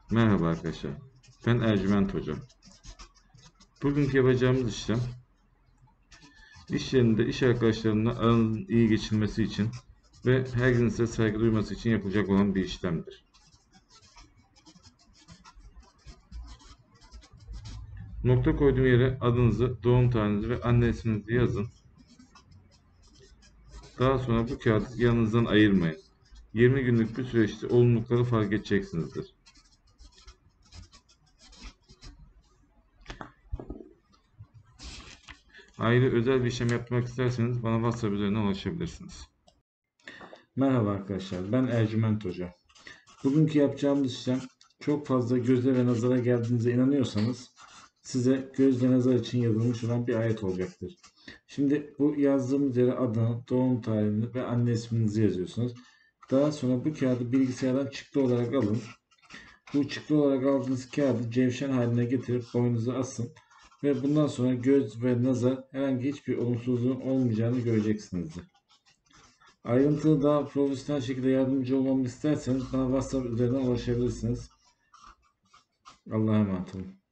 Merhaba arkadaşlar. Ben Ercüment Hoca. Bugünkü yapacağımız işlem, iş yerinde iş arkadaşlarımla aranızın iyi geçilmesi için ve herkesin size saygı duyması için yapılacak olan bir işlemdir. Nokta koyduğum yere adınızı, doğum tarihinizi ve anne isminizi yazın. Daha sonra bu kağıdı yanınızdan ayırmayın. 20 günlük bir süreçte olumlulukları fark edeceksinizdir. Ayrı özel bir işlem yapmak isterseniz bana WhatsApp üzerinden ulaşabilirsiniz. Merhaba arkadaşlar, ben Ercüment Hoca. Bugünkü yapacağımız işlem çok fazla göze ve nazara geldiğinize inanıyorsanız size göz ve nazar için yazılmış olan bir ayet olacaktır. Şimdi bu yazdığımız yere adını, doğum tarihini ve anne isminizi yazıyorsunuz. Daha sonra bu kağıdı bilgisayardan çıktı olarak alın. Bu çıktı olarak aldığınız kağıdı cevşen haline getirip boynunuza asın. Ve bundan sonra göz ve nazar herhangi hiçbir olumsuzluğun olmayacağını göreceksinizdir. Ayrıntılı daha profesyonel şekilde yardımcı olmamı isterseniz bana WhatsApp üzerinden ulaşabilirsiniz. Allah'a emanet olun.